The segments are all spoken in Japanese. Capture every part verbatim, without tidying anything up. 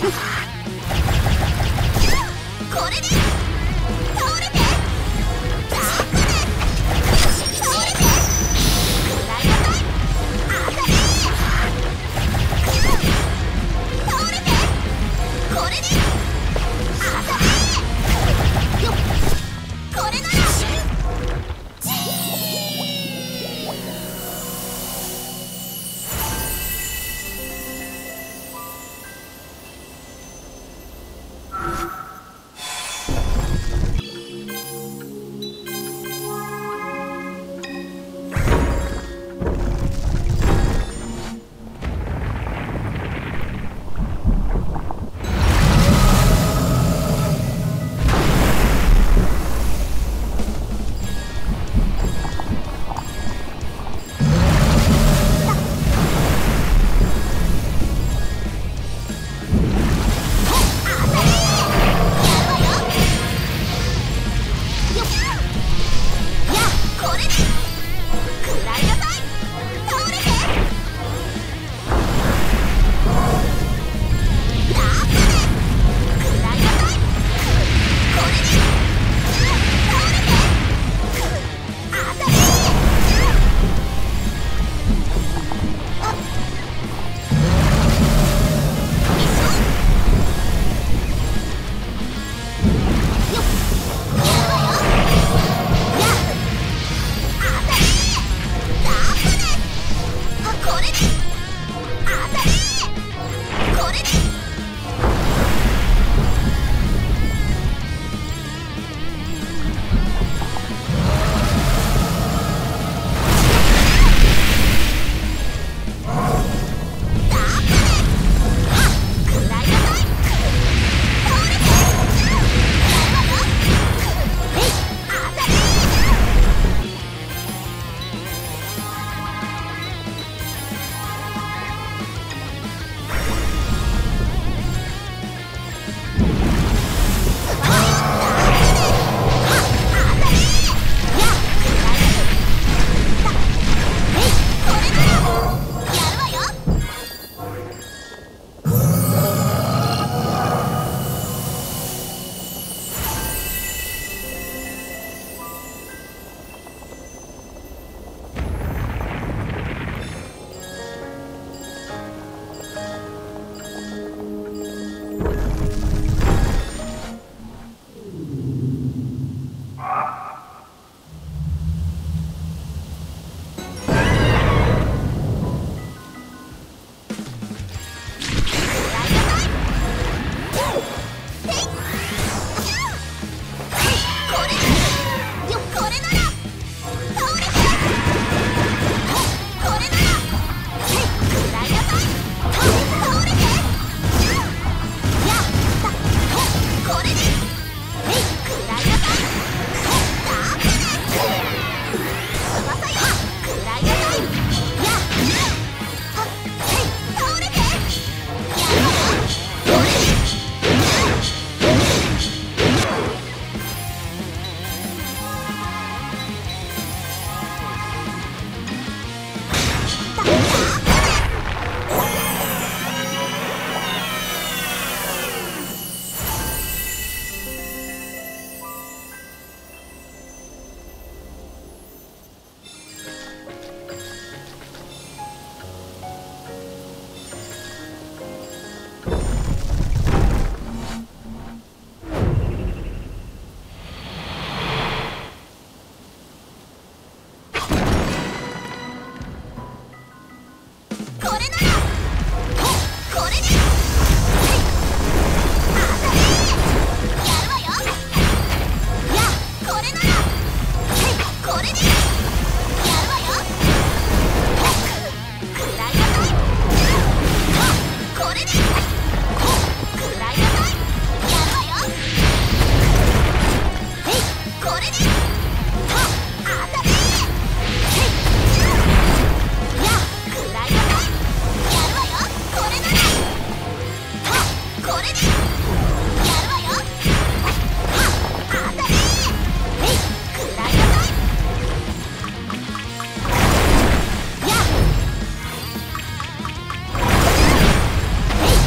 こ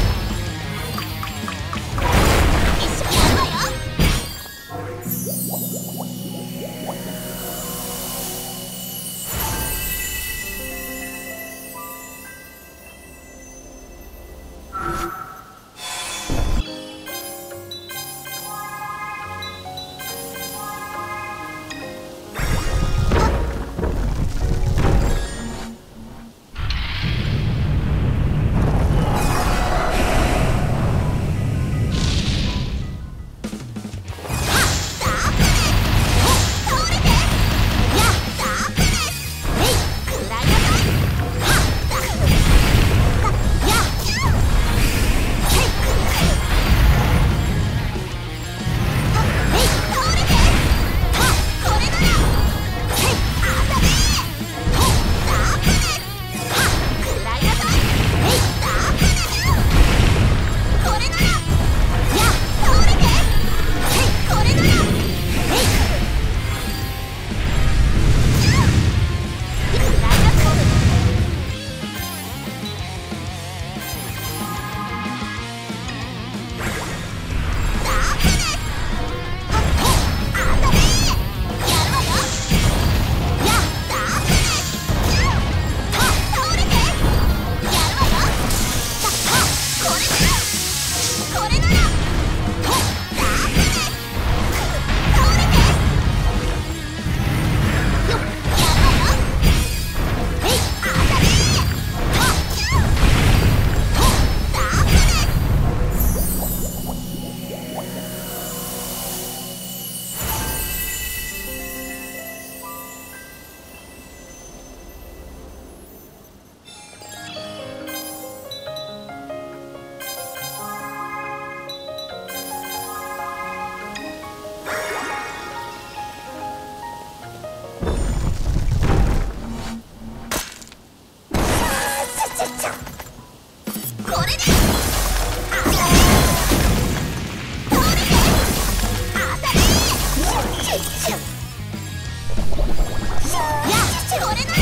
これで当たれ倒れて当たれシュッシュッやっこれなら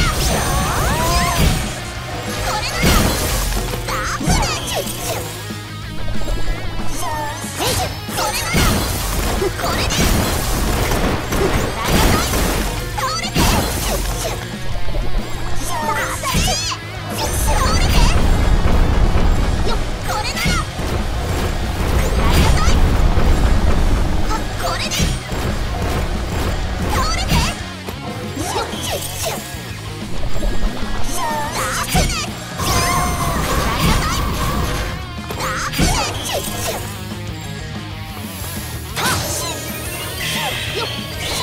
これならダブルシュッシュッえいしゅこれならこれで食らいなさい倒れてシュッシュッ当たれ倒れてよっこれなら食らいなさいあこれで倒れてシュッシュッシュッダブル食らいなさいダブルシュッシュッはっよっ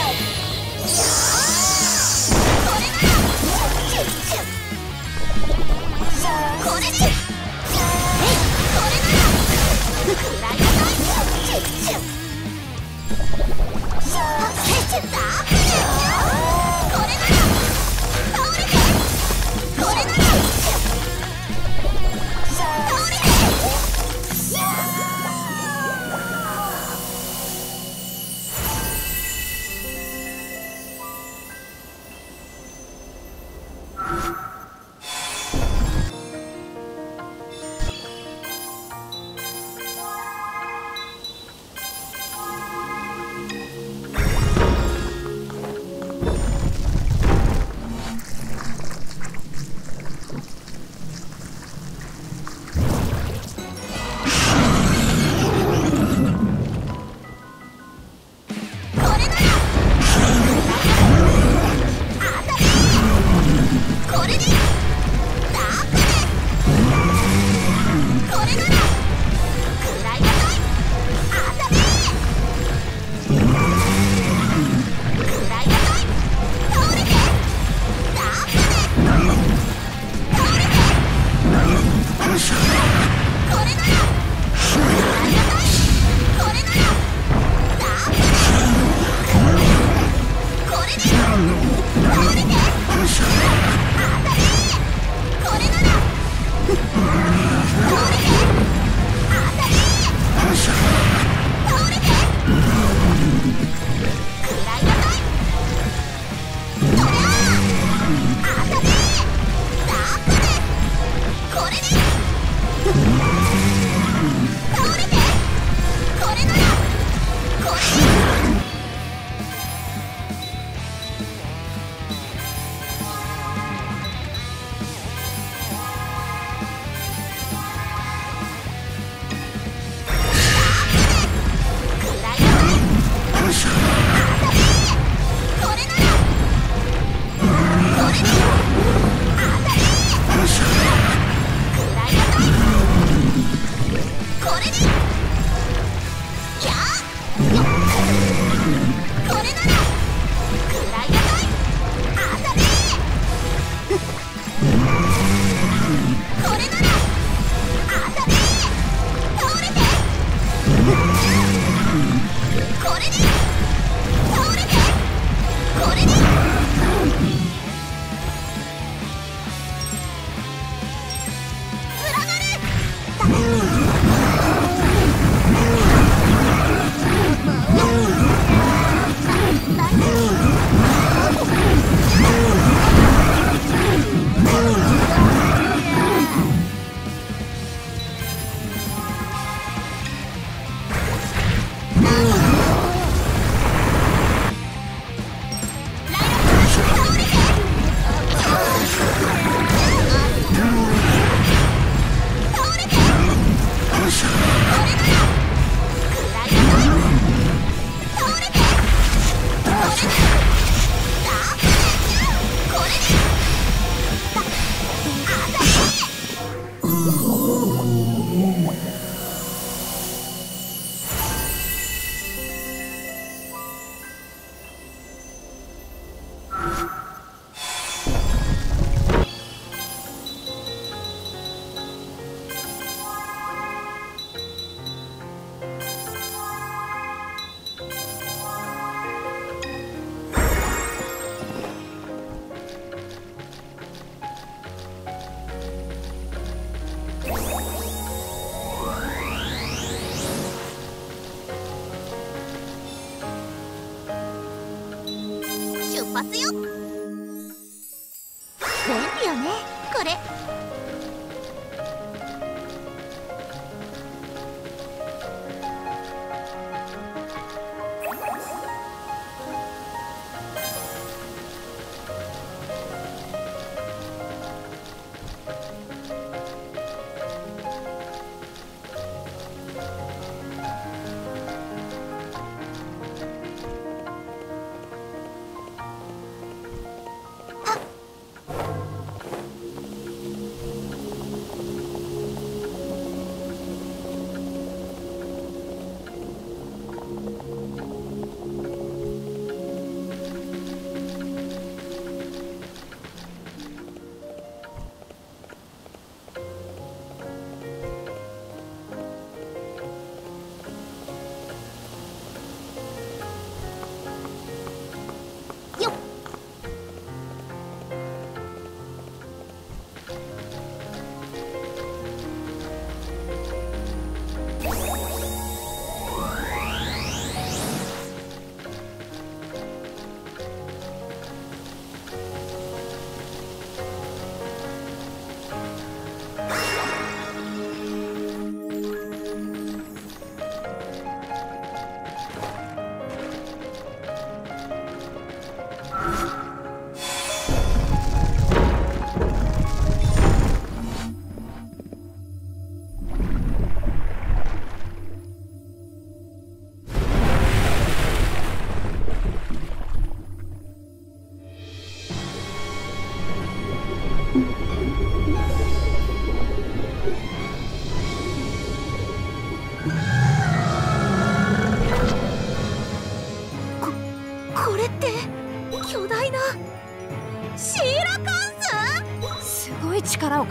これならシュッシュッこれでえいこれなら食らいなさいシュッシュッはっシュッダブルこれなら倒れてこれならシュッ倒れて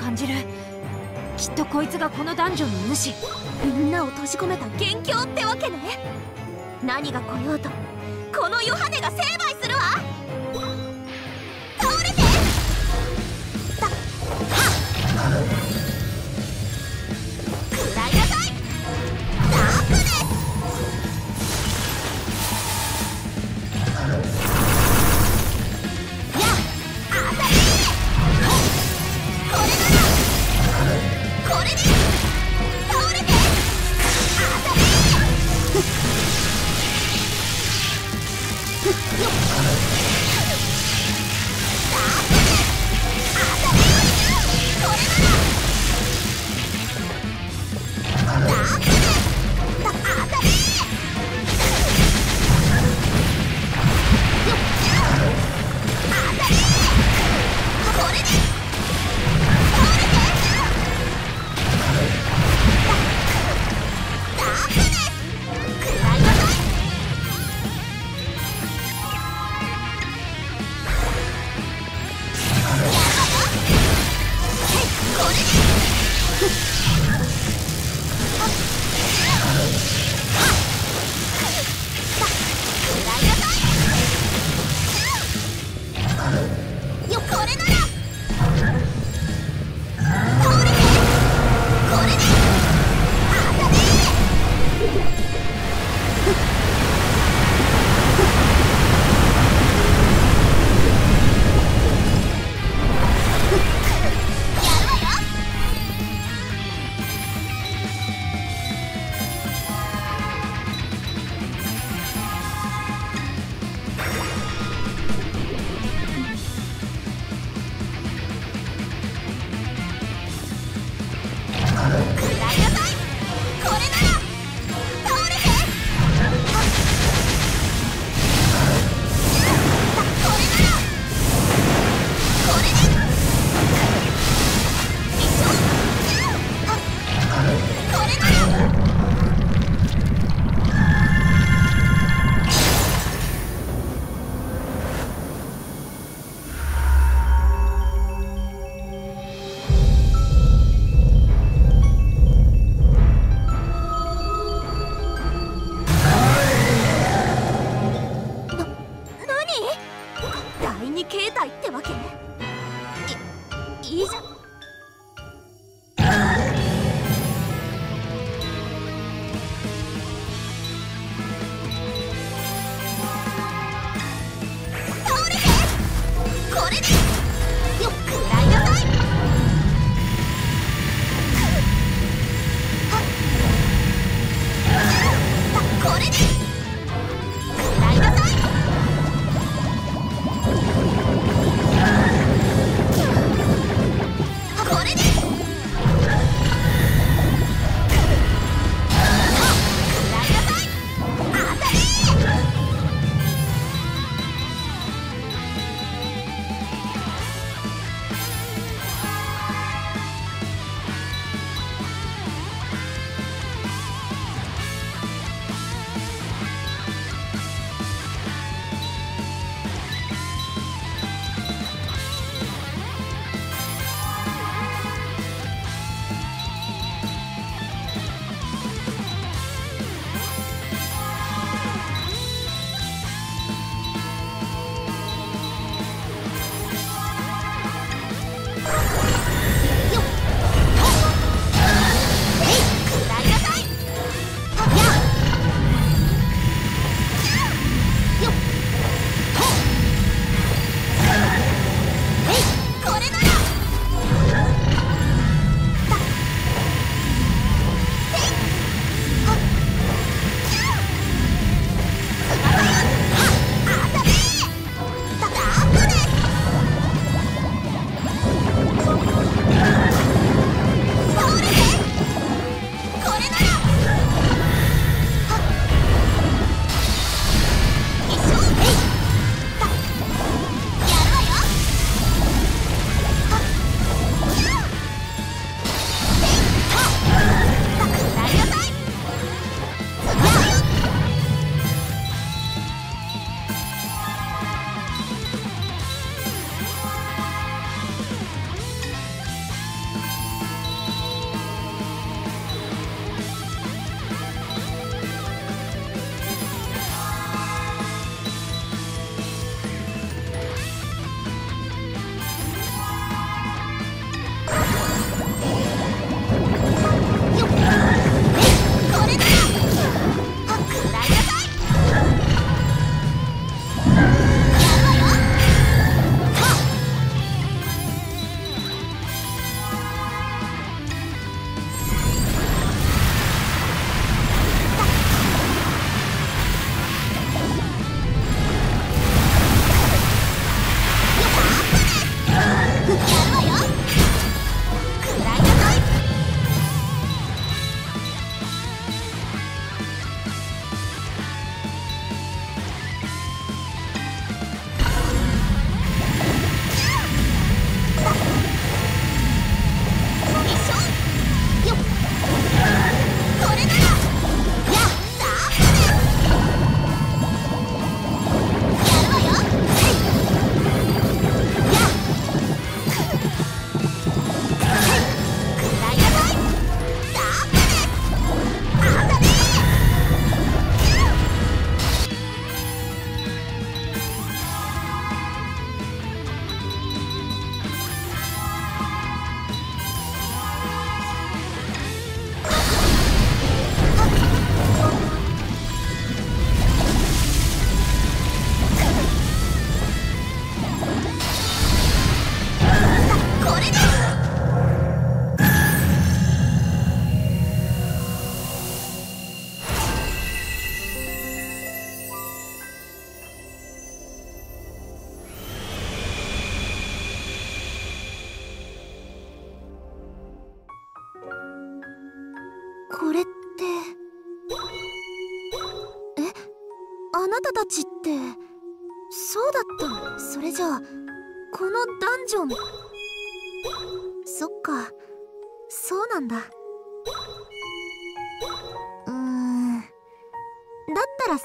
感じる。きっとこいつがこのダンジョンの主。みんなを閉じ込めた元凶ってわけね。何が来ようとこのヨハネが成敗するわ。倒れてたはっ食らいなさいダークネス。やっ当たりこれならこれで倒れて当たりよっこれってえ、あなたたちってそうだったの？それじゃあこのダンジョン、そっか、そうなんだ。うーん、だったらさ、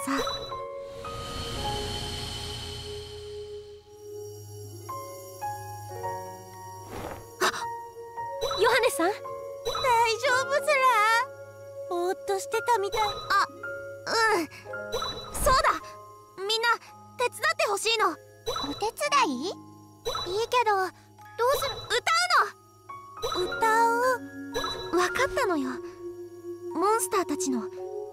ヨハネさん、大丈夫ズラ？ぼーっとしてたみたい。あ、うん、そうだ、みんな手伝ってほしいの。 お手伝い？いいけど、どうする？ 歌うの。歌う？分かったのよ。モンスターたちの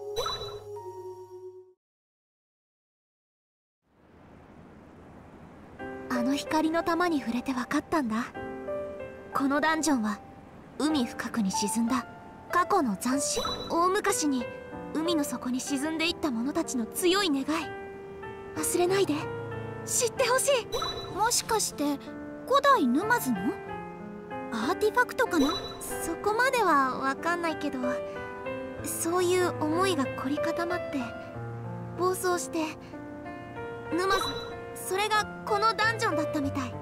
あの光の玉に触れて分かったんだ。このダンジョンは海深くに沈んだ過去の残滓。大昔に海の底に沈んでいった者たちの強い願い、忘れないで、知ってほしい。 もしかして古代沼津のアーティファクトかな？ そこまでは分かんないけど、そういう思いが凝り固まって暴走して沼津、それがこのダンジョンだったみたい。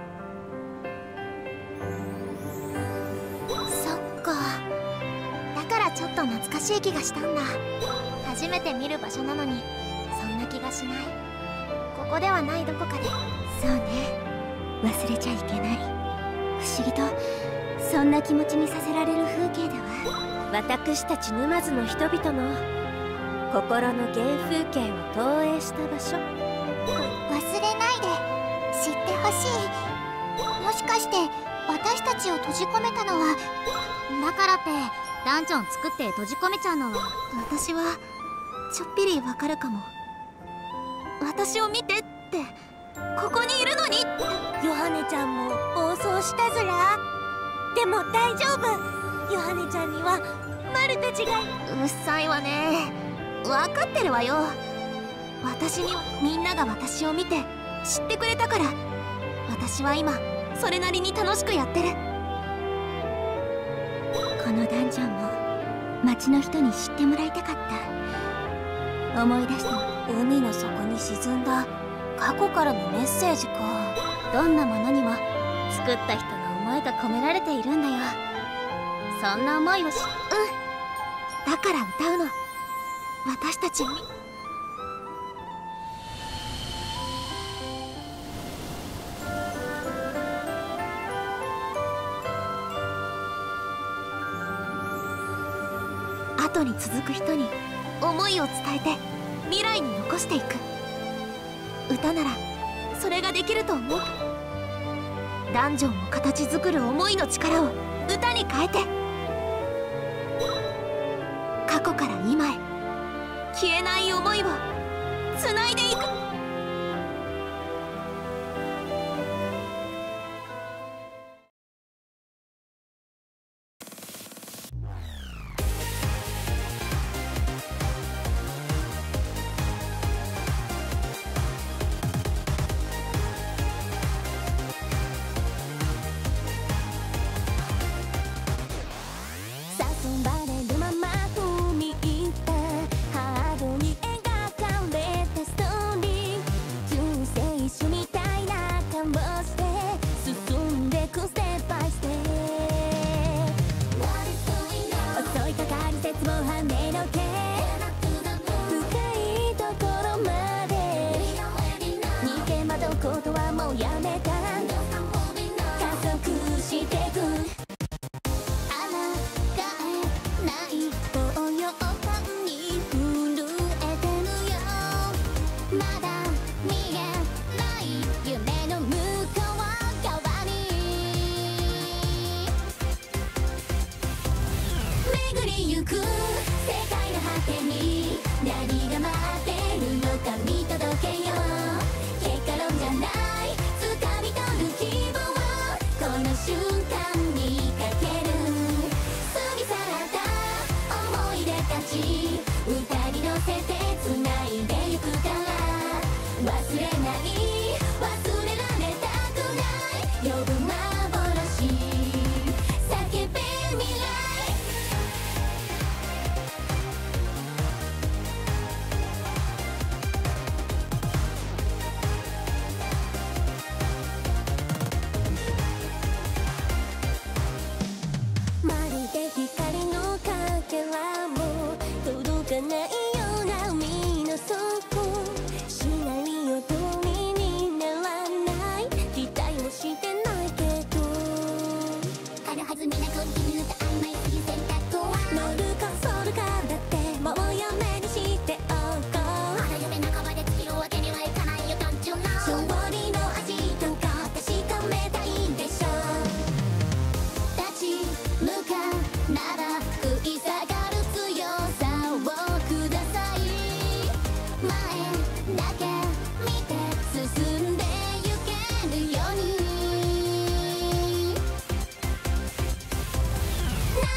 そっか、だからちょっと懐かしい気がしたんだ。初めて見る場所なのにそんな気がしない。ここではないどこかで。 そうね、忘れちゃいけない。不思議とそんな気持ちにさせられる風景だわ。私たち沼津の人々の心の原風景を投影した場所。 忘れないで、知ってほしい。もしかして私たちを閉じ込めたのは、だからってダンジョン作って閉じ込めちゃうのは。 私はちょっぴりわかるかも。私を見てって、ここにいるのにって。 ヨハネちゃんも暴走したずら。でも大丈夫、ヨハネちゃんにはマルたちが。 うっさいわね。分かってるわよ。私にはみんなが私を見て知ってくれたから、私は今それなりに楽しくやってる。 このダンジョンも町の人に知ってもらいたかった。思い出した。 海の底に沈んだ過去からのメッセージか。 どんなものにも作った人の思いが込められているんだよ。そんな思いをし、 うん、だから歌うの。私たちに。後に続く人に思いを伝えて未来に残していく。歌ならそれができると思う。ダンジョンを形作る思いの力を歌に変えて、過去から今へ消えない思いをつないでいく。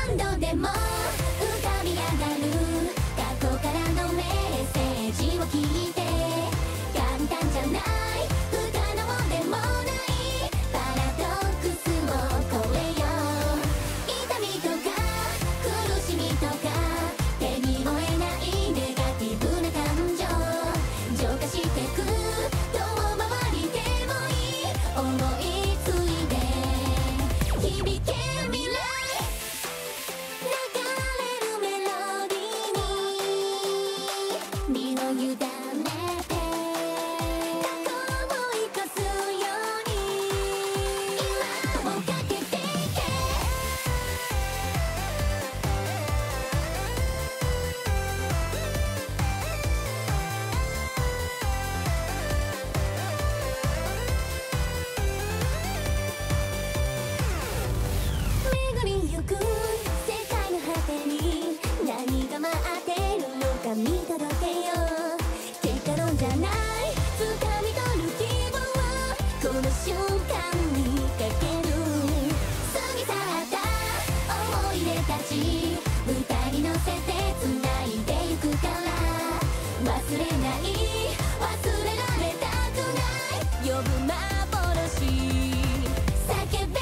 何度でも浮かび上がる過去からのメッセージを聞いて、簡単じゃない不可能でもないパラドックスを超えよう。痛みとか苦しみとか手に負えないネガティブな感情浄化してく、遠回りでもいい思いついて響け未来、流れるメロディーに身を委ねて過去を生かすように今をかけていけ。巡りゆく世界の果てに何が待ってるのか見届けよう。結果論じゃない掴み取る希望をこの瞬間にかける。過ぎ去った思い出たち歌に乗せて繋いでゆくから、忘れない忘れられたくない呼ぶ幻叫べ未来。